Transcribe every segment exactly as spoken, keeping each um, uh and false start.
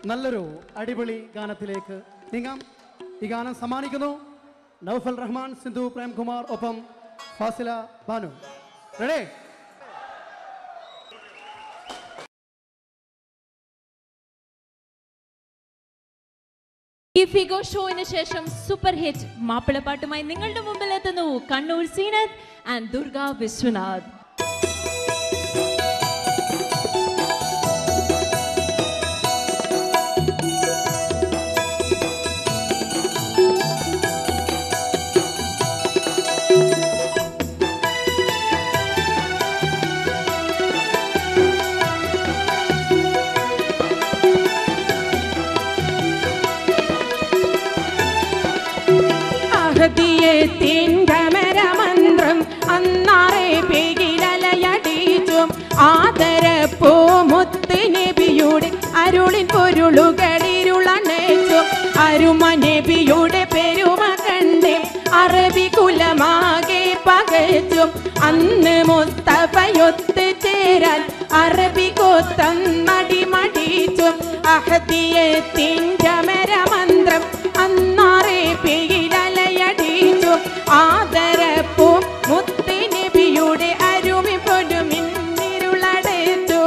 നല്ലൊരു അടിപൊളി ഗാനത്തിലേക്ക് നീങ്ങാം. ഈ ഗാനം സമ്മാനിക്കുന്നു നൗഫൽ റഹ്മാൻ, സിന്ധു പ്രേംകുമാർ, ഒപ്പം ഫാസില ബാനു. റെഡി? ഈ ഫിഗോ ഷോയിന് ശേഷം സൂപ്പർ ഹിറ്റ് മാപ്പിളപ്പാട്ടുമായി നിങ്ങളുടെ മുമ്പിൽ എത്തുന്നു കണ്ണൂർ സീനത്ത് ആൻഡ് ദുർഗ വിശ്വനാഥ്. മന്ത്രം അന്നാറെ പേകിലലയടിച്ചും ആദരപ്പൂ മുത്ത് നബിയുടെ അരുളിൻ പൊരുളുകളിരുളണച്ചും അരുമ നബിയുടെ പെരുമ കണ്ട് അറബി കുലമാകെ പകച്ചും അന്ന് മുസ്തഫയൊത്ത് ചേരാൻ അറബി കോത്തം മടിമടിച്ചും അഹദിയത്തിൻ്റെ മരമന്ത്രം അന്നാറെ പേകിലലയടിച്ചു ആദരപ്പൂ മുത്ത് നബിയുടെ അരുമി പൊരുമിന്നിരുളടച്ചു.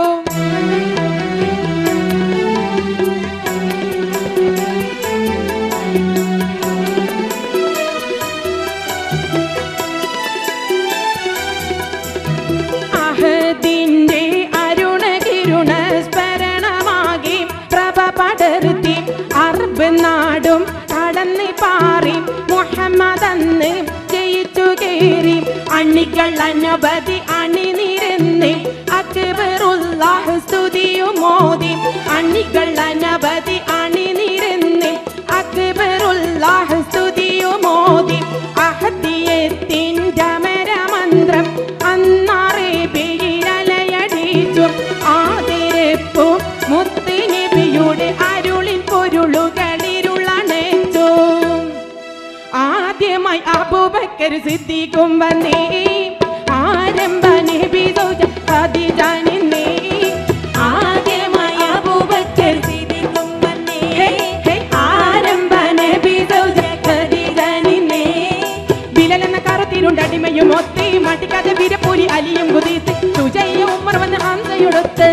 അഹദിന്റെ അരുണകിരുണ സ്മരണമാകി പ്രഭ പടർത്തി അറബ് നാടും കടന്ന് പാറി മുഹമ്മദന്ന് ജയിച്ചു കേറി അണികൾ അനവധി അണിനിരന്ന് അക്ബറുല്ലാഹ് സ്തുതിയും മോദി അണികൾ അനവധി അണിനിരന്ന് അക്ബറുല്ലാഹ് സ്തുതിയും മോദി അഹദിയത്തിൻ്റെ മരമന്ത്രം അന്നാറെ പേരിലലയടിച്ചു ആദരപ്പൂ മുത്ത് നബിയുടെ അരുളിൻ പൊരുളുകളിരുളണച്ചു. ആദ്യമായി അബൂബക്കർ സിദ്ദീഖും വന്നേ ആരംഭ നബി സൗജ ഖദീജ നിന്നേ ആദ്യമായി അബൂബക്കർ സിദ്ദീഖും വന്നേ ആരംഭ നബി സൗജ ഖദീജ നിന്നേ ബിലാൽ എന്ന കറുത്തിരുണ്ടടിമയും ഒത്തി മടിക്കാതെ വീരപ്പൂരി അലിയും കുതിത്ത് സുജയ്യ ഉമർ വന്ന് ഹംസയൊടുത്ത്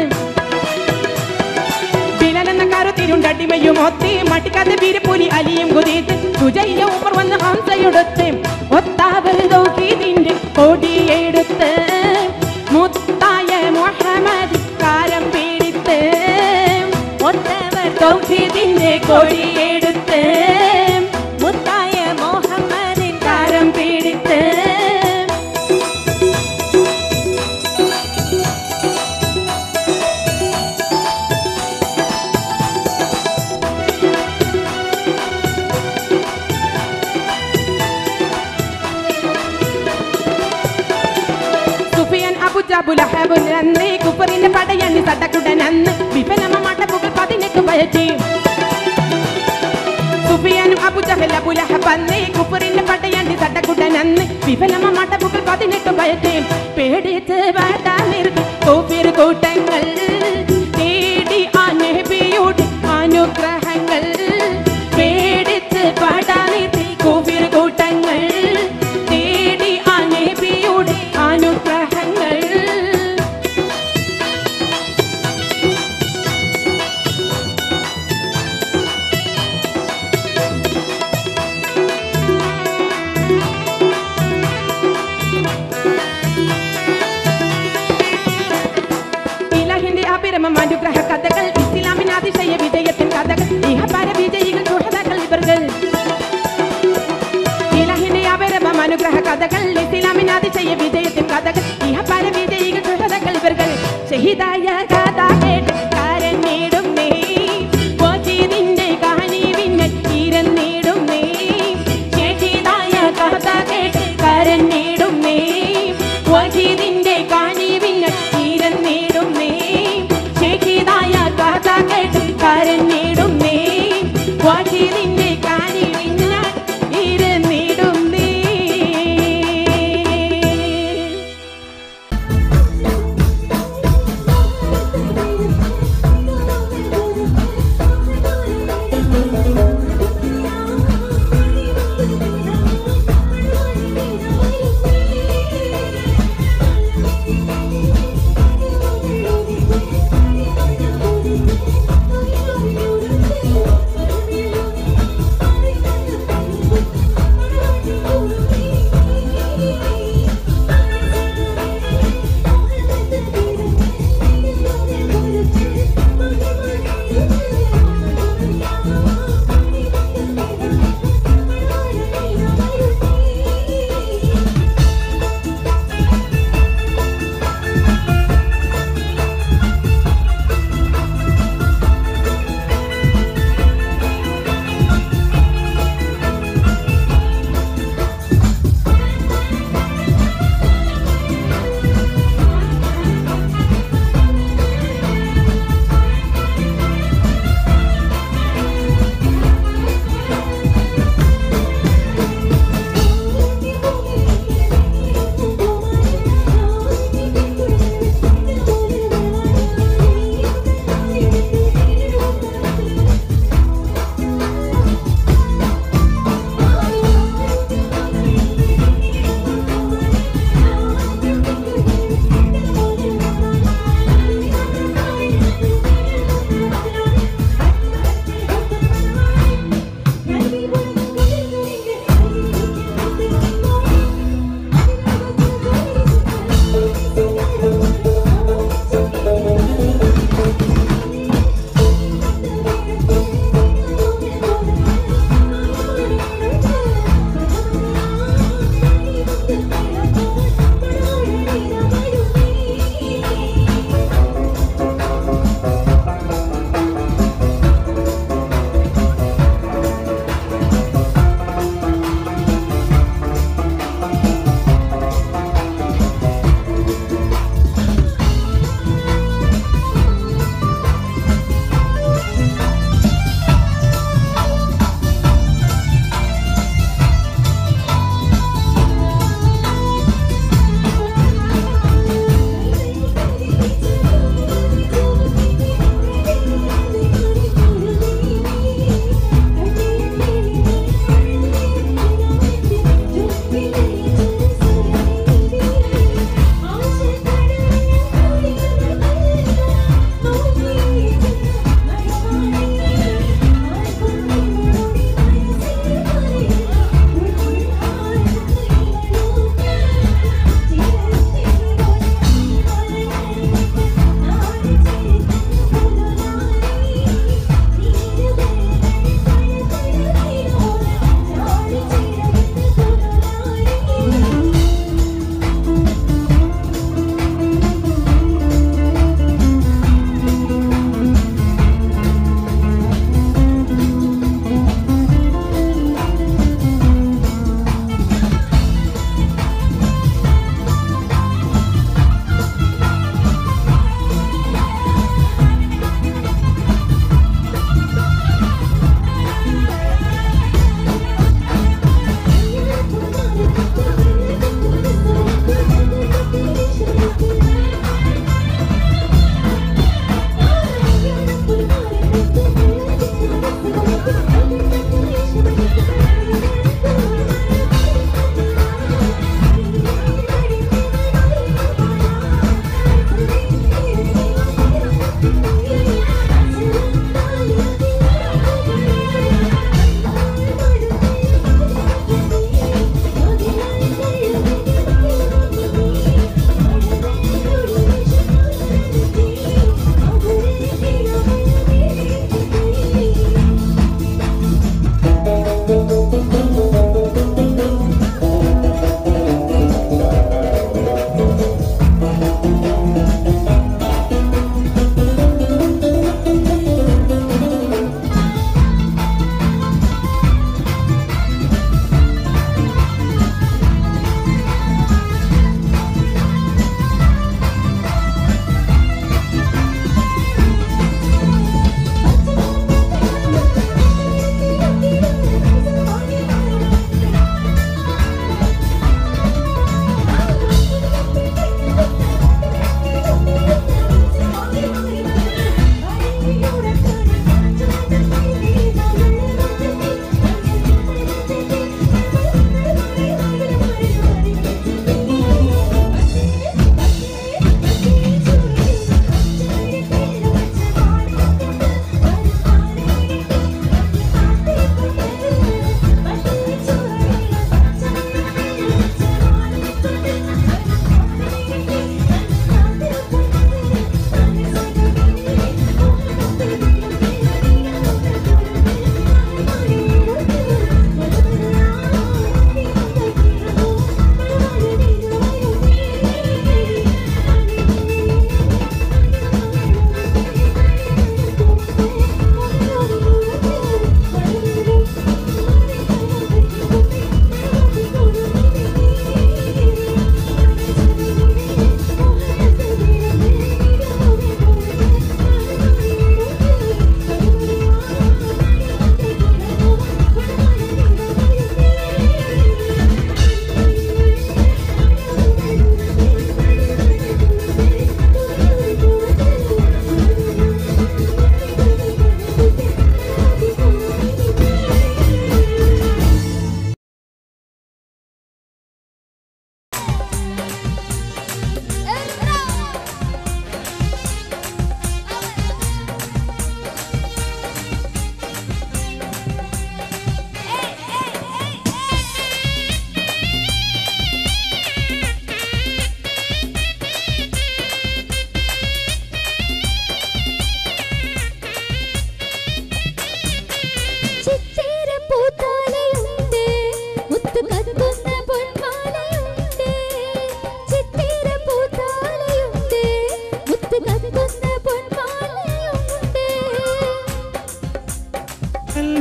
ുണ്ടടിമയും ഒത്തി മട്ടിക്കാതെ വീരപ്പൂലി അലിയും കുതിത്ത് സുജയ്യ ഉമർ വന്ന് ഹംസയൊടുത്ത് ഒത്താവ് തൗഹീദിന്റെ കൊടിയെടുത്ത് മുത്തായ മുഹമ്മദ് കാരം പിടിത്ത് ഒത്തവർ തൗഹീദിന്റെ കൊടിയെടുത്ത് മുത്തായ മുഹമ്മദിൻ കാരം പിടിത്ത് അബുലഹബുലന്ന് കുപ്പറിന്റെ പടയണ്ണി തട്ടക്കുടനന്ന് വിഫലമ മട്ടപ്പുകൾ പതിനെട്ട് പയറ്റി സുഫിയാനും അബുജഹൽ അബുലഹബന്ന് കുപ്പറിന്റെ പടയണ്ണി തട്ടക്കുടനന്ന് വിഫലമ മട്ടപ്പുകൾ പതിനെട്ട് പയറ്റി പേടിച്ച് വാടാ നിർത്തി കോപ്പിർ കൂട്ടങ്ങൾ തേടി ആ നബിയുടെ അനുഗ്രഹങ്ങൾ പേടിച്ച് പാടാ നിർത്തി കോപ്പിർ കൂട്ടങ്ങൾ തേടി ആ നബിയുടെ അനുഗ്രഹങ്ങൾ അനുഗ്രഹ കഥകൾ ഇസ്ലാമിന് അതിശയ വിജയത്തിൻ കഥകൾ ഇഹപര വിജയികൾ സുഹൃതകൾ ഇവர்கள் ഇലാഹിന്റെ അപരമം അനുഗ്രഹ കഥകൾ ഇസ്ലാമിന് അതിശയ വിജയത്തിൻ കഥകൾ ഇഹപര വിജയികൾ സുഹൃതകൾ ഇവர்கள் ഷഹീദായ കഥ കേട്ട് കരഞ്ഞിടും നീ വജീദിന്റെ കഹനീവിനെ ഇരന്നിടും നീ ഷഹീദായ കഥ കേട്ട് കരഞ്ഞിടും നീ വജീദിന്റെ കഹനീവിനെ ഇരന്നിടും നീ ഷഹീദായ കഥ കേട്ട് കരഞ്ഞിടും നീ വജീദിന്റെ കഹനീവിനെ ഇരന്നിടും നീ.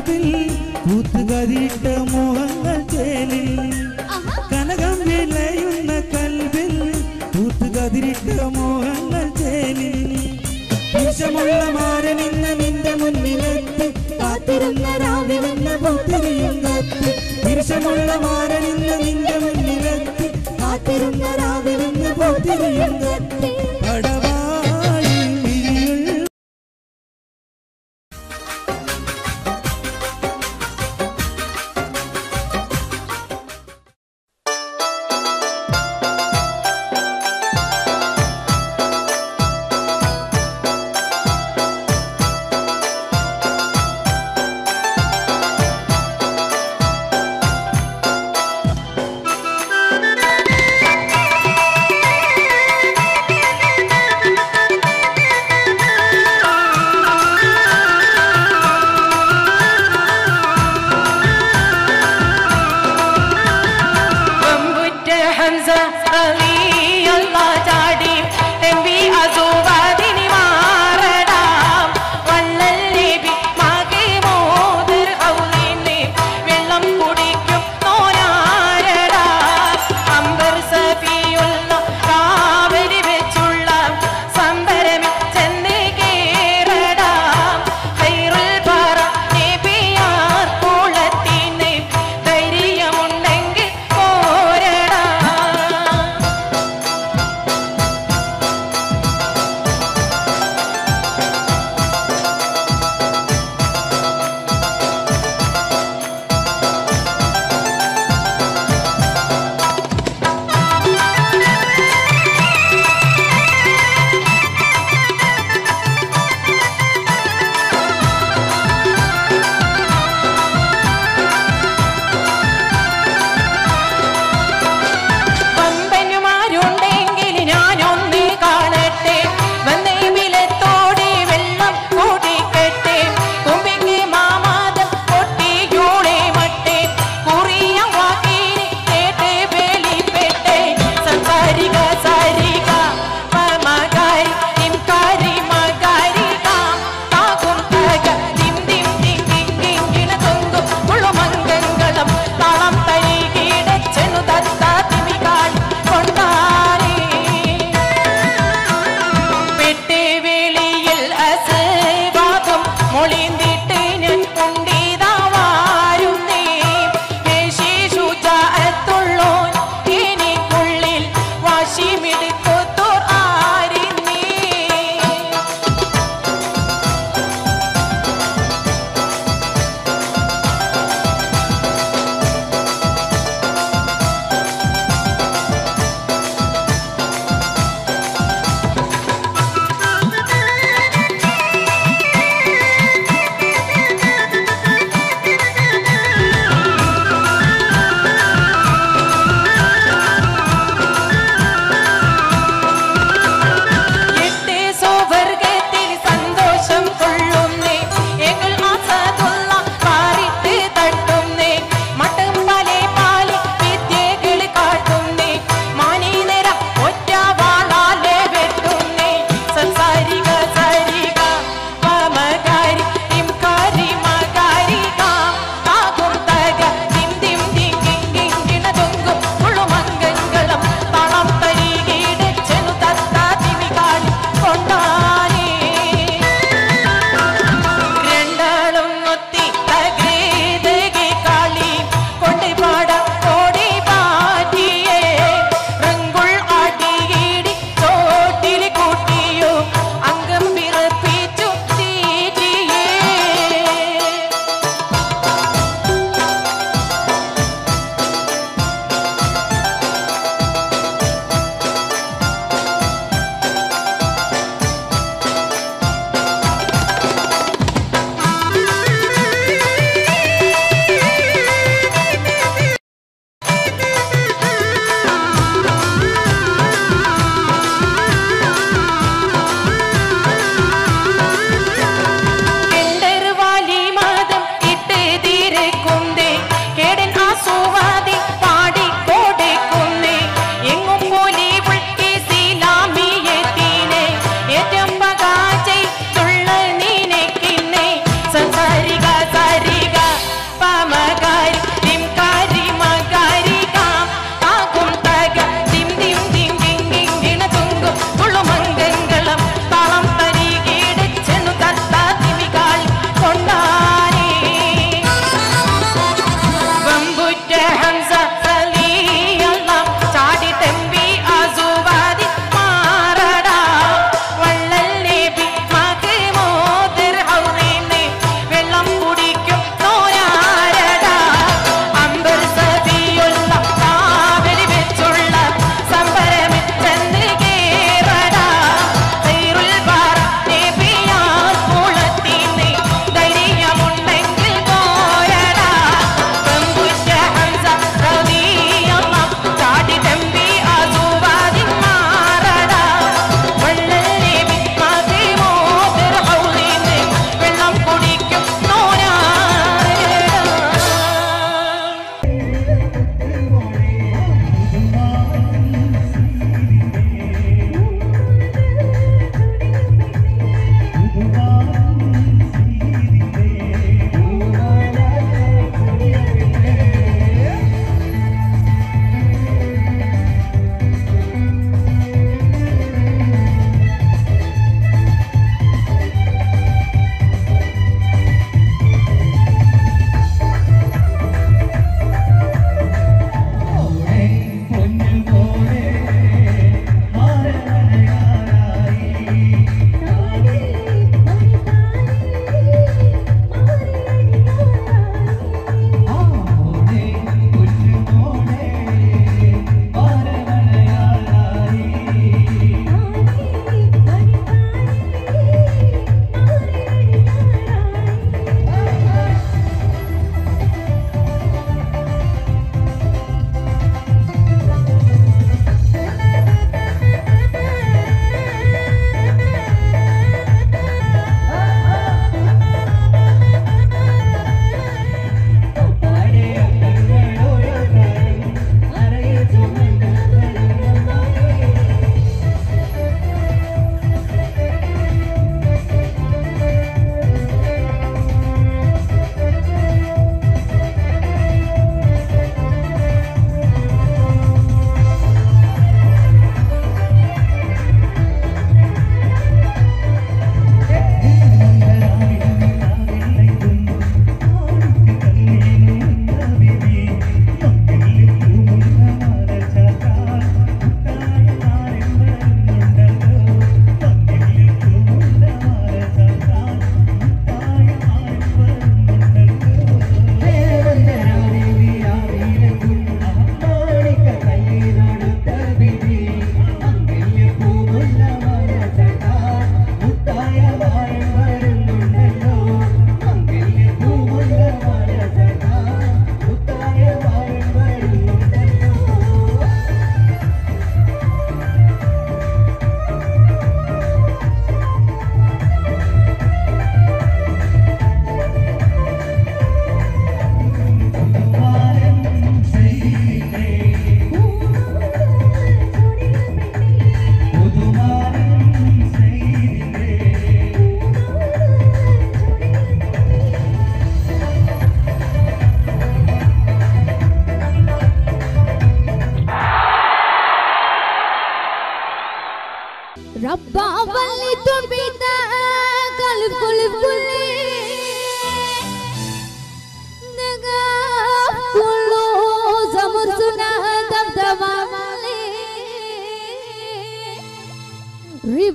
കൽവിൽ പൂത്തുകതിട്ട മോഹങ്ങൾ ചേലിൽ കനകം വിളയുന്ന കൽവിൽ പൂത്തുകതിരിട്ട മോഹങ്ങൾ ചേലിൽ വിഷമുള്ള മാരനിന്ന് നിന്റെ മുന്നിലെത്തി കാത്തിരുന്ന രാവിലെന്ന പൂത്തിരിയും കത്തി വിഷമുള്ള മാരനിന്ന് നിന്റെ മുന്നിലെത്തി കാത്തിരുന്ന രാവിലെന്ന പൂത്തിരിയും കത്തി പടവാളി മിഴികൾ Thank you.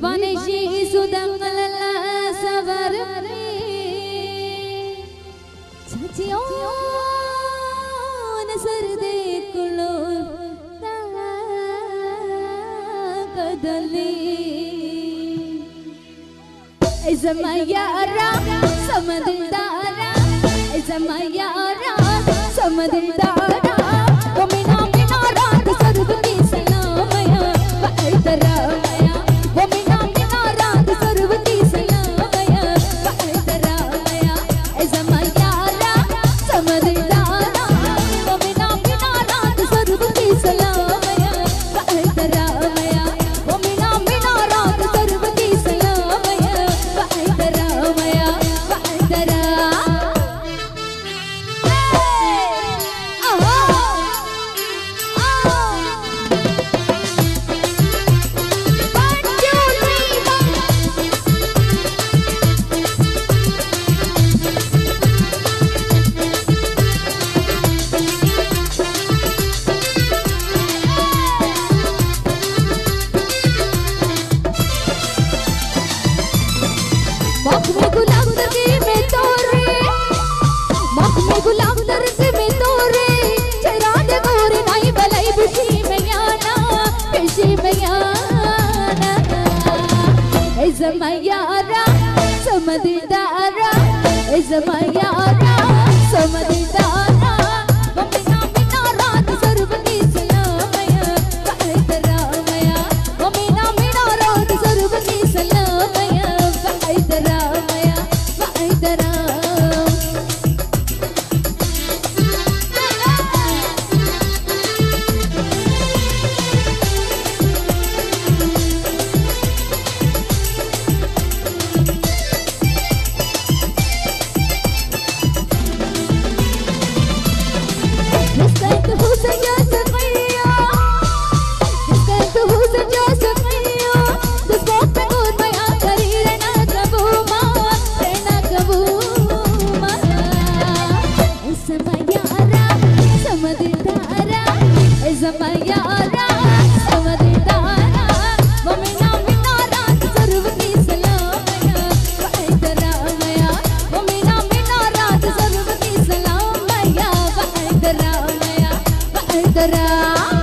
Ivaneshi sudangalala savarme Chachiyo nasar deklo kadali Izamayara samadildara Izamayara samadildara Wamina mina raat sarvati salamaya Vaidaramaya Wamina mina raat sarvati salamaya Vaidaramaya Izamayara samadildara Wamina mina raat sarvati salamaya Vaidaramaya Wamina mina raat sarvati salamaya Vaidaramaya Vaidaramaya Izamayara samadildara Izamayara samadildara Wamina mina raat sarvati salamaya Vaidaramaya Wamina mina raat sarvati salamaya Vaidaramaya Vaidaram Izamayara samadildara Wamina mina raat sarvati salamaya Vaidaramaya Wamina mina raat sarvati salamaya Vaidaramaya Vaidaram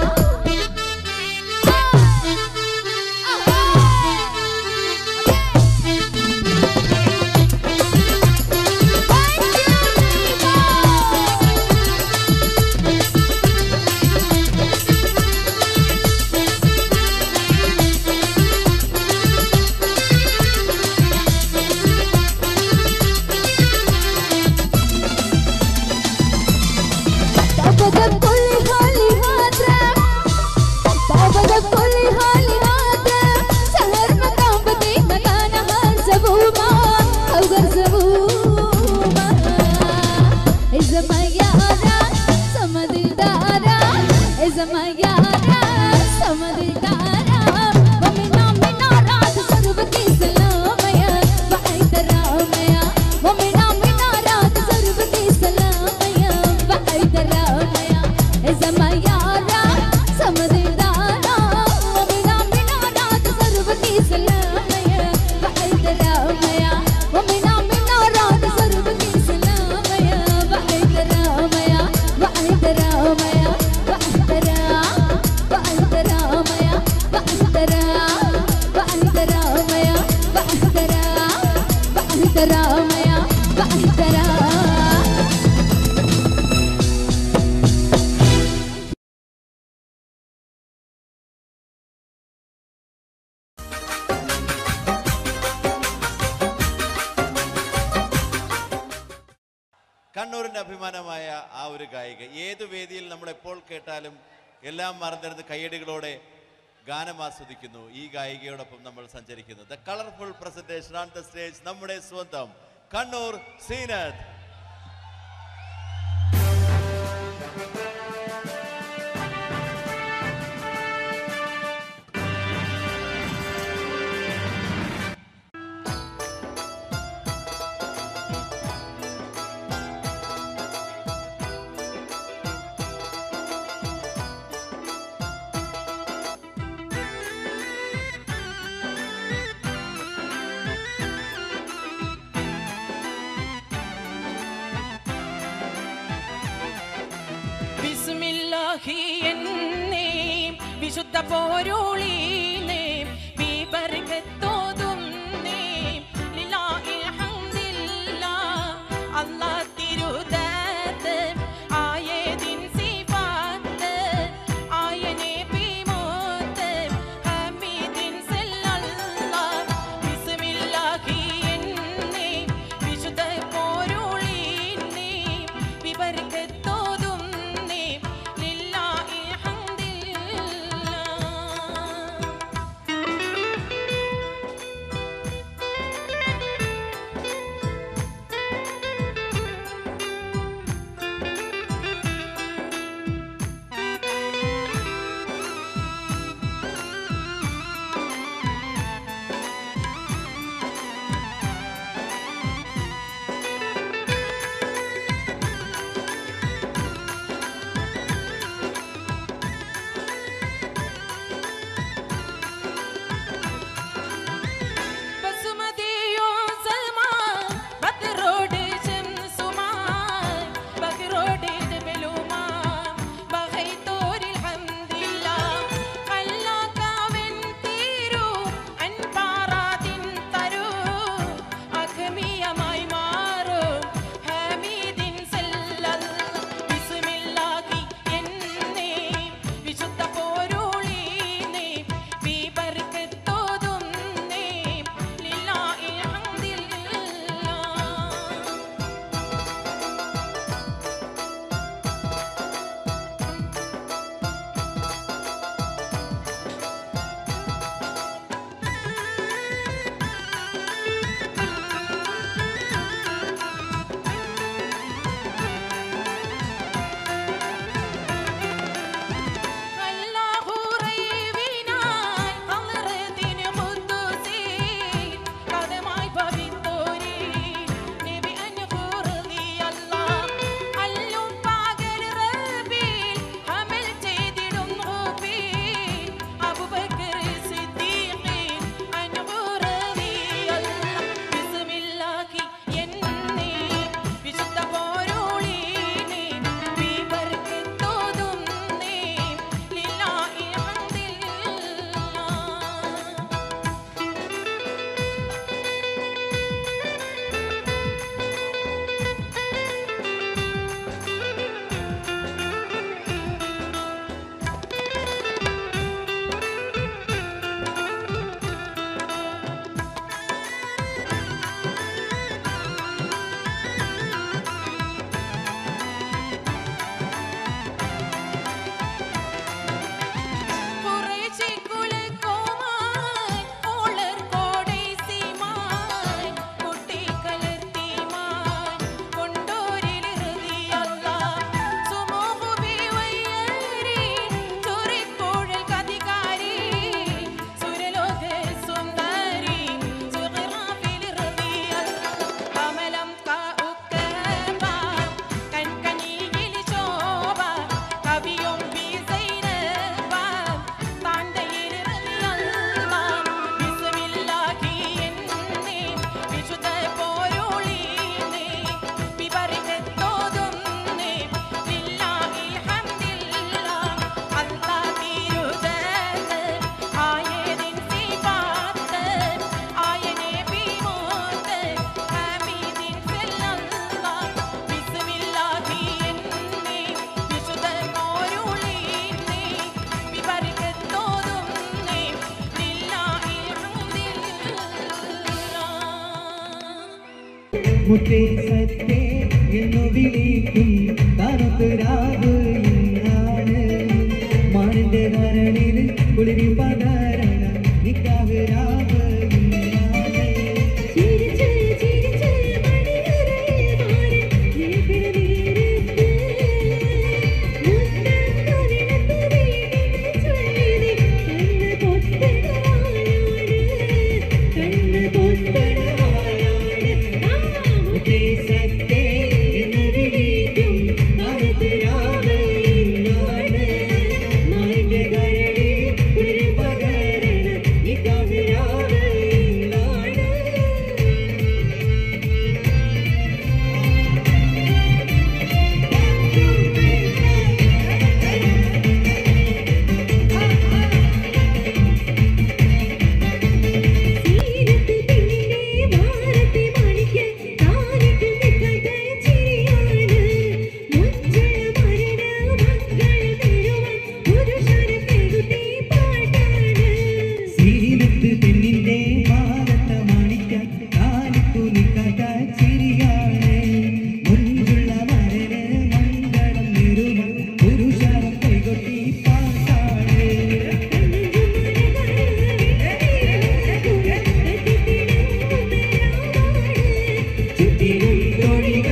Izamayara samadildara Wamina mina raat sarvati salamaya Vaidaramaya Wamina mina raat sarvati salamaya Vaidaramaya Izamayara samadildara Wamina mina raat sarvati salamaya Vaidaramaya Wamina mina raat sarvati salamaya Vaidaramaya Vaidaramaya Vaidaramaya Vaidaramaya Vaidaramaya കണ്ണൂരിന്റെ അഭിമാനമായ ആ ഒരു ഗായിക ഏത് വേദിയിൽ നമ്മൾ എപ്പോൾ കേട്ടാലും എല്ലാം മറന്നിരുന്ന് കയ്യടികളോടെ ഗാനം ആസ്വദിക്കുന്നു. ഈ ഗായികയോടൊപ്പം നമ്മൾ സഞ്ചരിക്കുന്നു. The colourful presentation on the stage നമ്മുടെ സ്വന്തം കണ്ണൂർ സീനത്ത്. ബിസ്മില്ലാഹി എന്നേ വിശുദ്ധ പോരുളീനേ ബിബർകത്തോതും നേ ലില്ലാഹിൽ ഹംദില്ലാഹ് അല്ലാഹ് തിരുദാത്ത് ആയതിൻ സിഫാത്ത് ആയനെ ബിമോത്ത് ഹമീദിൻ സല്ലല്ലാഹ് ബിസ്മില്ലാഹി എന്നേ വിശുദ്ധ പോരുളീനേ ബിബർകത്തോതും നേ ലില്ലാഹിൽ മുത്തേ സത്തേ എന്നു വിളിക്കും കറുത്തുരാവ് ഇന്നാണ് മാനിന്റെ ധരണിൽ കുളിരി പകരണ നിക്കാവ് രാവ് ഇന്നാണ് നിൽക്കാത്ത ചിരിയാണ് മുൻപുള്ള മരന് മംഗളം നിരുമ പുരുഷാരം കൈകൊട്ടി പാട്ടാണ് ചുറ്റിലും തോഴികൾ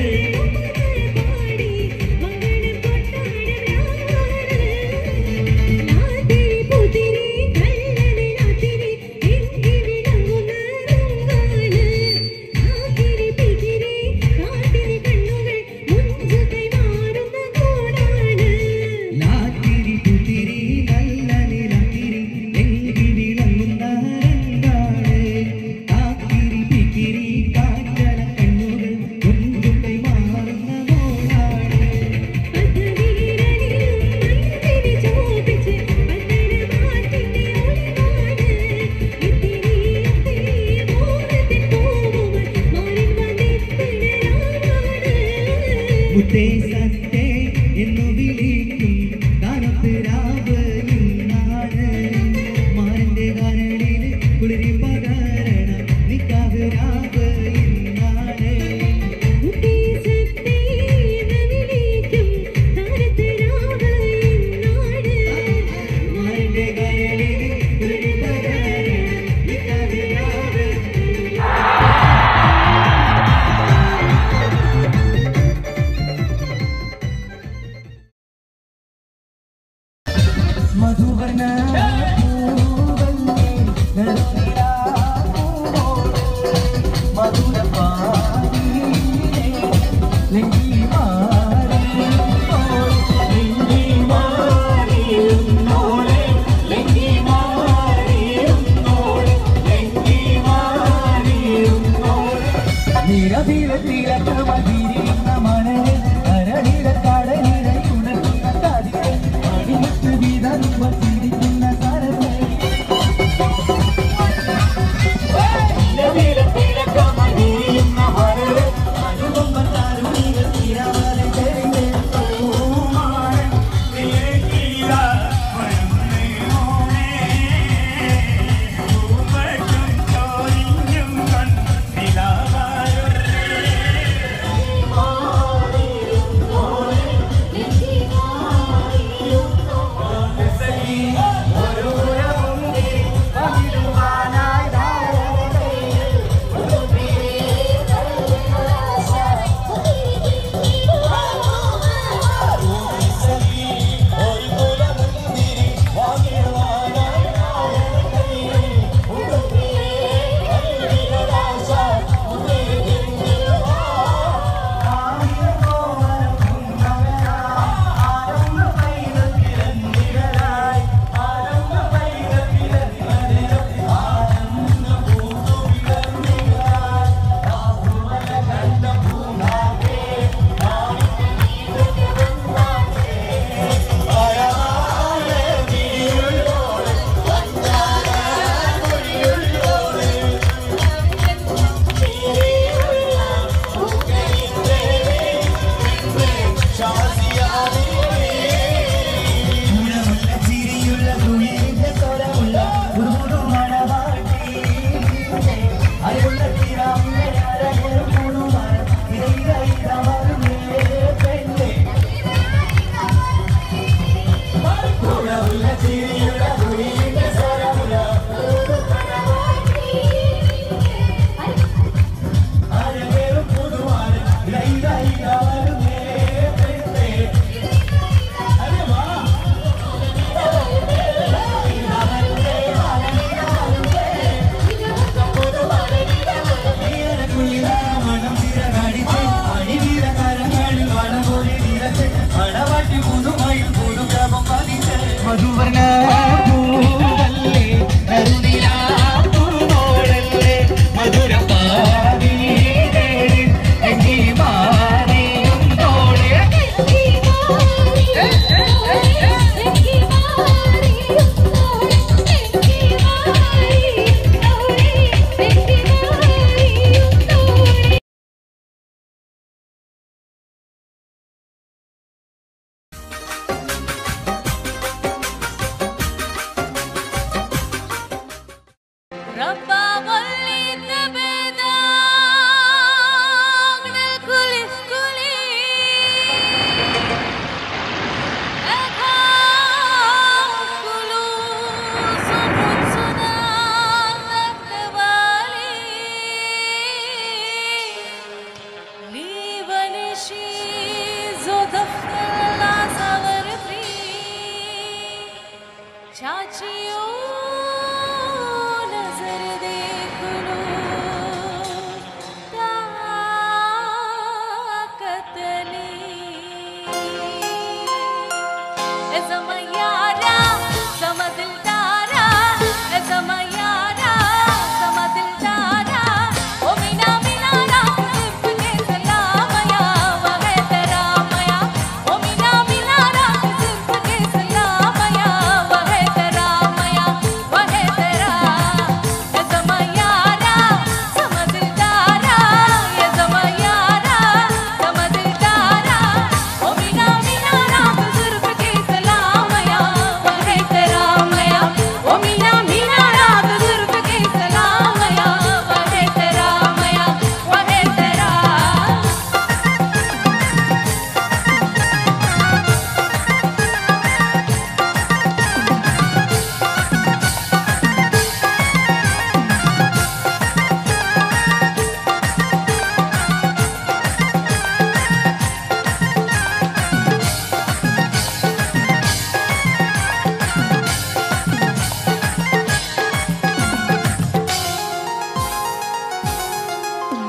ലാത്തിരി പുത്തിരി നല്ല നിലത്തിരി എങ്കി വിളങ്ങുന്ന രംഗാണ് കാത്തിരി പിക്കിരി കാറ്റല കണ്ണുകൾ കൊഞ്ചു കൈമാറുന്ന മോളാണ് മുത്തേ സത്തേ എന്നു വിളിക്കും കാനത്ത് രാവ് ഇന്നാണ് മാരന്റെ കരളിൽ കുളിരി പകരണ നിക്കാവ് രാവ് ഇന്നാണ് മാരന്റെ കരളിൽ കുളിരി പകരണ നിക്കാവ് രാവ് മധുവർണ്ണ പൂവല്ലേ നറുനിലാ പൂവോടെ മധുരപാടിയിലെ ലങ്കിമാരിയുന്നോളെ ലങ്കിമാരിയുന്നോളെ ലങ്കിമാരിയുന്നോളെ ലങ്കിമാരിയുന്നോളെ നിരതിരത്തിരക്കമതിരിയുന്ന മണലിൽ അരളിര കടലിരയുണർത്തുന്ന കാതികൾ മണിമുത്ത് വിതറുമ്പ ചിരിക്കുന്ന സരസേ നിരതിരത്തിരക്കമതിരിയുന്ന മണലിൽ അനുപമ്പ താരുണികൾ തീരാതെ കരുതേ പൂമാൻ നീക്കിയ മഴമേമോനെ പൂമറ്റും ചോരിഞ്ഞും കണ്ണിലാവാരേ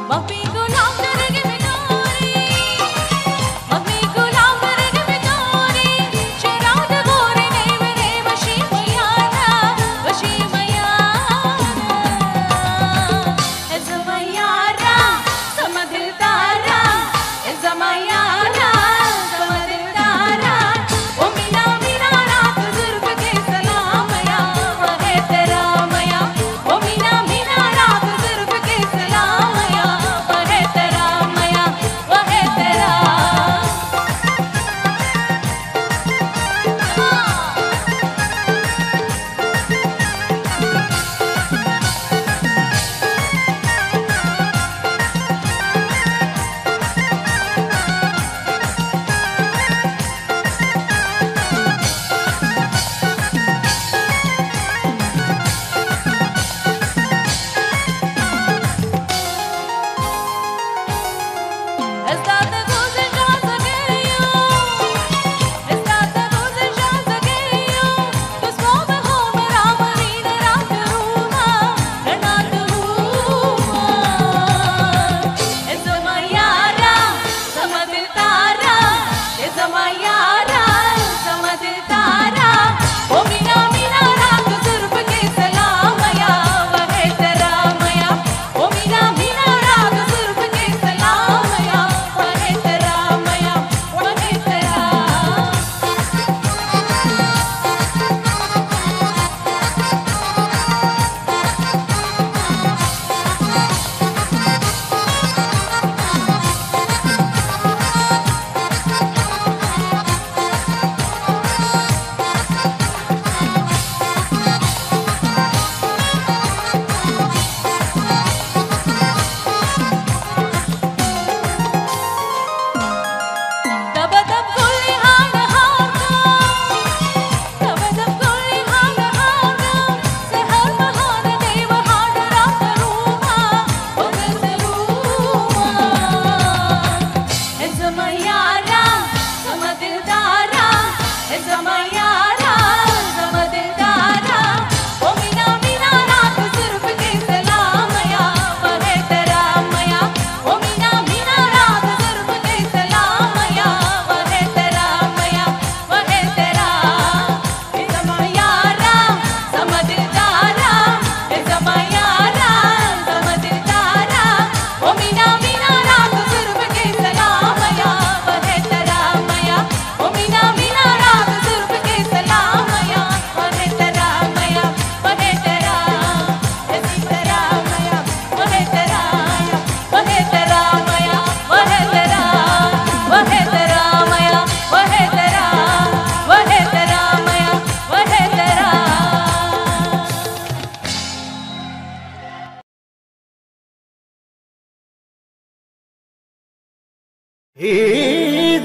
ईद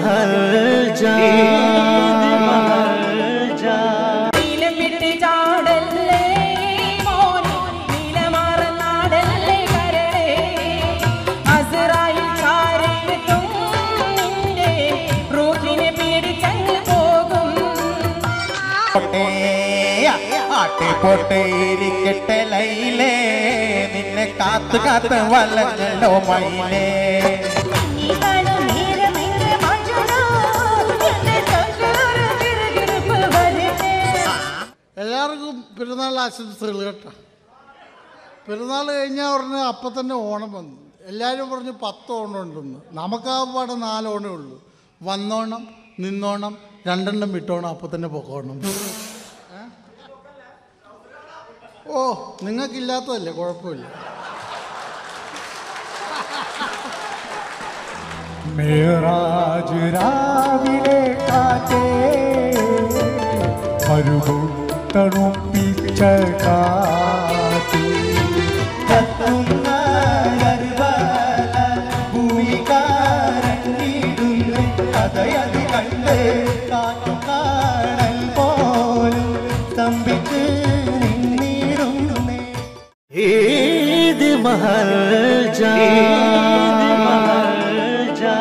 महर्जा महर्जा നീലമിട്ട് ചാടല്ലേ മോനെ നീലമാറനാടല്ലേ കരളേ അസ്രായിൽ ചാരത്തും നിന്റെ റൂഹിനെ പേടിച്ചങ്ങ് പോകും ആട്ടെ പോട്ടെ ഇരിക്കട്ടെ ലൈലേ നിന്നെ കാത്തു കാത്ത് വലഞ്ഞല്ലോ മൈലേ എല്ലാവർക്കും പെരുന്നാൾ ആശംസകൾ കേട്ടോ. പെരുന്നാൾ കഴിഞ്ഞാൽ ഉടനെ അപ്പം തന്നെ ഓണം വന്നു. എല്ലാവരും പറഞ്ഞു പത്ത് ഓണം ഉണ്ടെന്ന്. നമുക്കാകപ്പാടെ നാല് ഓണേ ഉള്ളൂ. വന്നോണം, നിന്നോണം, രണ്ടെണ്ണം വിട്ടോണം, അപ്പം തന്നെ പൊക്കോണം. ഓ നിങ്ങൾക്കില്ലാത്തതല്ലേ, കുഴപ്പമില്ല. മേറാജ് രാവിലെ കാറ്റേ തണുപ്പിച്ച കാറ്റ് കത്തുന്ന ഭൂമികാരങ്ങിടുന്നു കഥയത് കണ്ട് കാറ്റു കാണൽ പോലും സ്തംഭിച്ച് നിന്നിരുന്നു. ഈദ് മഹർജാ മഹർജാ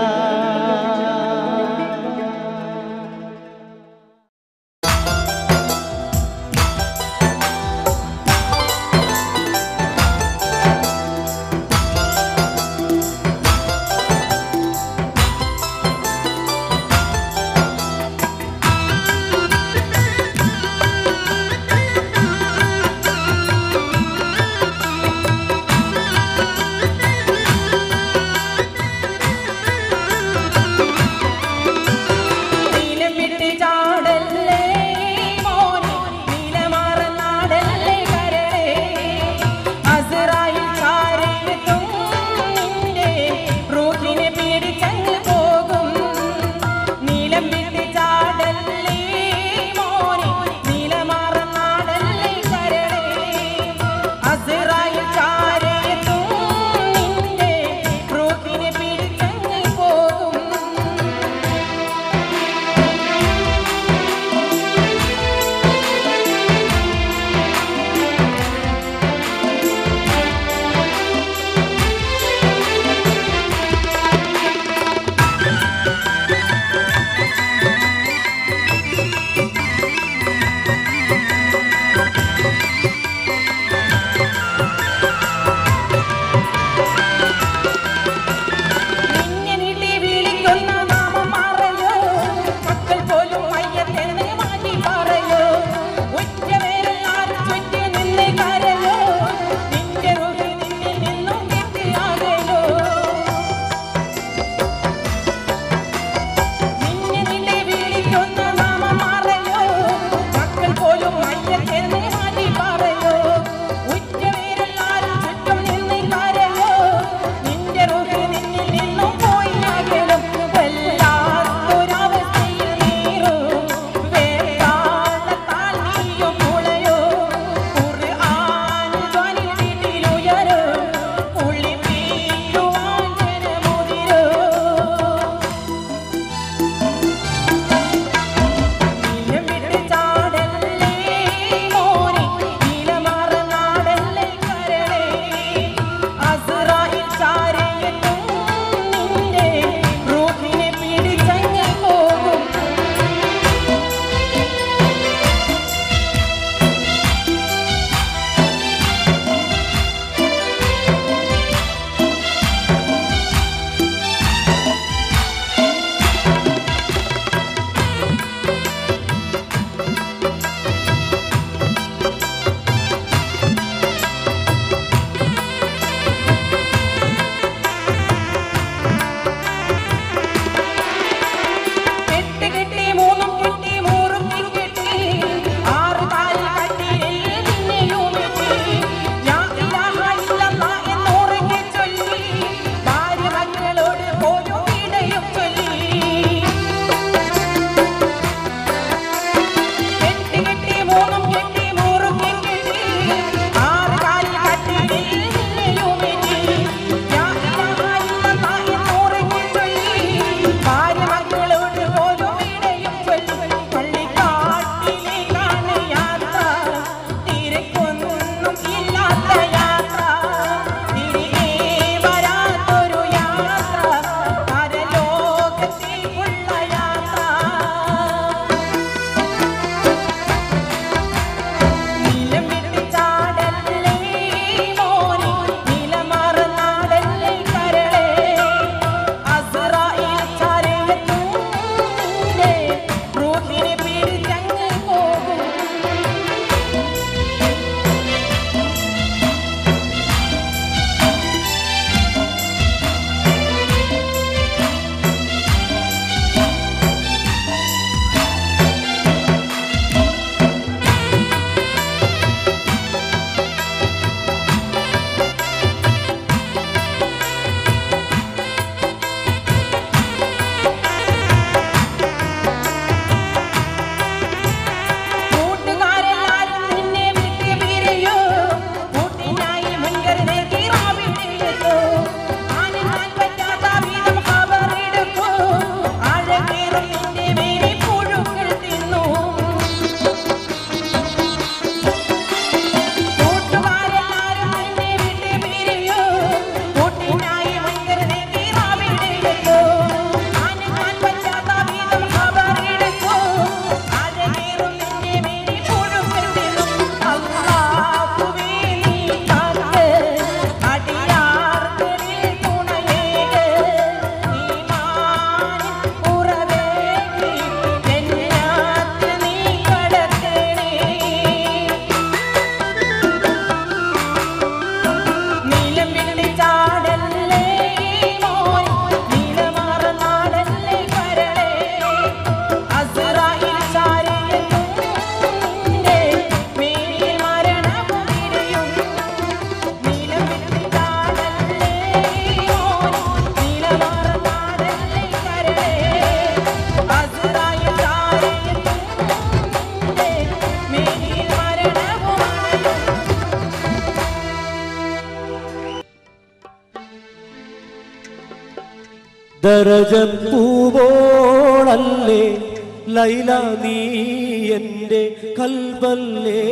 ദരജപ്പൂവോളല്ലേ ലൈല നീ എൻ്റെ കൽബല്ലേ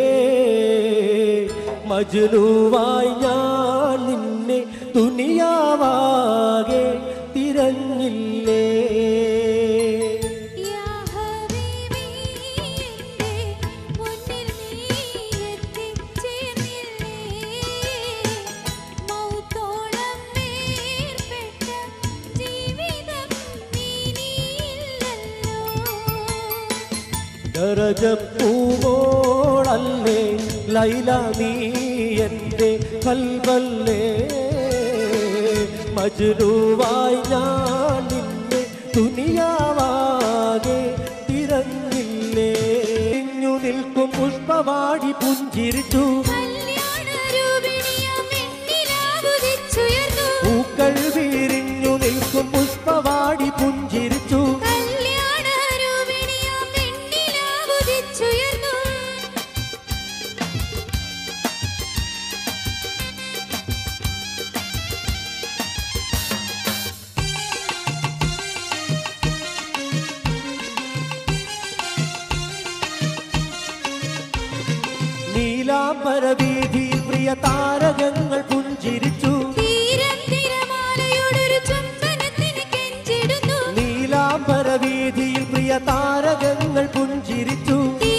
മജ്നൂവായി ഞാൻ നിന്നെ ദുനിയാവാകെ തിരഞ്ഞില്ലേ ദരജപ്പൂവോളല്ലേ ലൈല നീ എൻ്റെ കൽബല്ലേ മജ്നൂവായി ഞാൻ നിന്നെ ദുനിയാവാകെ തിരഞ്ഞില്ലേ ഇഞ്ഞു നിൽക്കും പുഷ്പവാടി പുഞ്ചിരിച്ചു പൂക്കൾ വീരിഞ്ഞു നിൽക്കും പുഷ്പവാടി പുഞ്ചിരിച്ചു നീലാംബരവീഥിയിൽ പ്രിയ താരകങ്ങൾ പുഞ്ചിരിച്ചു നീലാംബരവീഥിയിൽ പ്രിയ താരകങ്ങൾ പുഞ്ചിരിച്ചു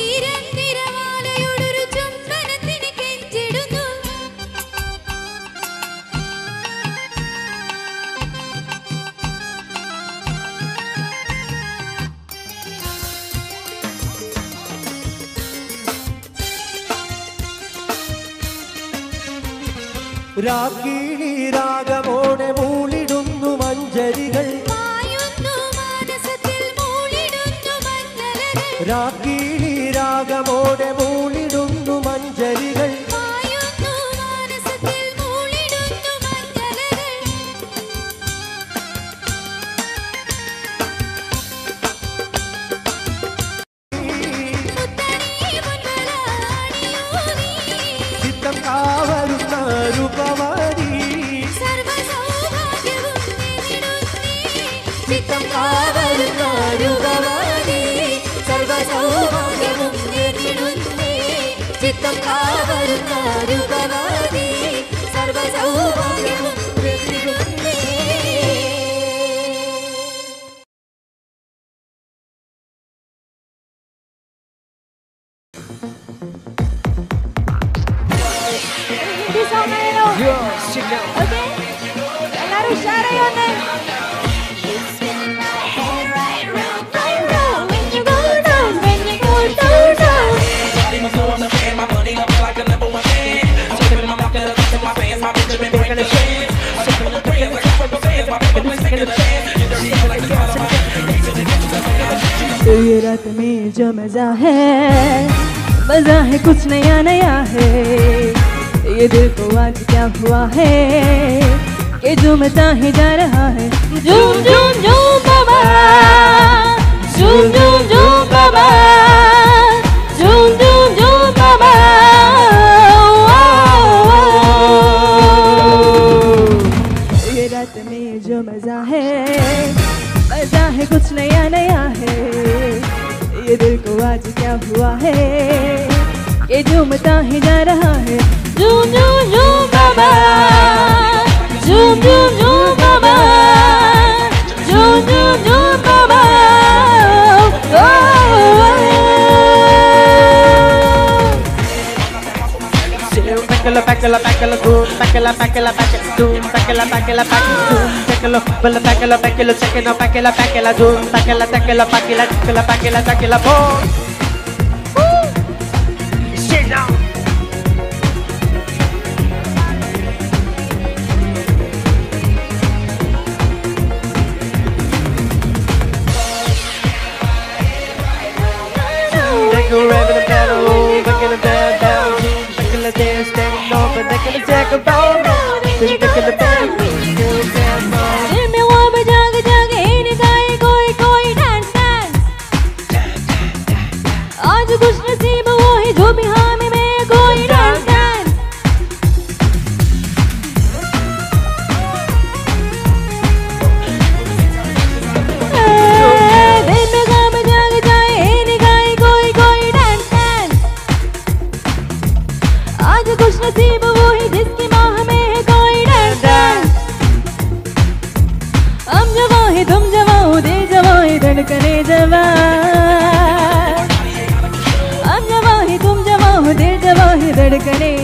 രാഗിണി രാഗമോടെ മൂളിടുന്നു മഞ്ചരികൾ രാഗിണി രാഗമോടെ മൂളിടുന്നു മഞ്ചരികൾ ചിത്തം കാവരുന്ന രൂപവാടി ചിത്തം കാവരുന്ന രൂപവാടി സർവസൗഭാഗ്യവും നേടിടുന്നേ ചിത്തം കാവരുന്ന രൂപവാടി സർവസൗഭാഗ്യവും നേടിടുന്നേ എല്ലാരും ഉഷാറായി ये रात में जो मजा है मजा है कुछ नया नया है ये दिल को आज क्या हुआ है ये झूमता ही जा रहा है झूम झूम झूम बाबा झूम झूम झूम बाबा झूम झूम झूम बाबा ये रात में जो मजा है मजा है कुछ नया नया है ये दिल को आज क्या हुआ है ये झूमता ही जा रहा है झूम झूम झूम बाबा झूम झूम झूम बाबा झूम झूम झूम बाबा Packala packala packala boom packala packala packala boom packala packala packala boom packala bella packala packala second packala packala boom packala packala packala packala packala packala boom sit down They go revving the pedal, back in the bed down. They're standing over, they're gonna take a bow. They're gonna bend, दिल में वो बजाग जाग इन गाए कोई कोई dance dance है तुम जवां हो दिल जवां है धड़कने जवां हम जवां है तुम जवां हो दिल जवां है धड़कने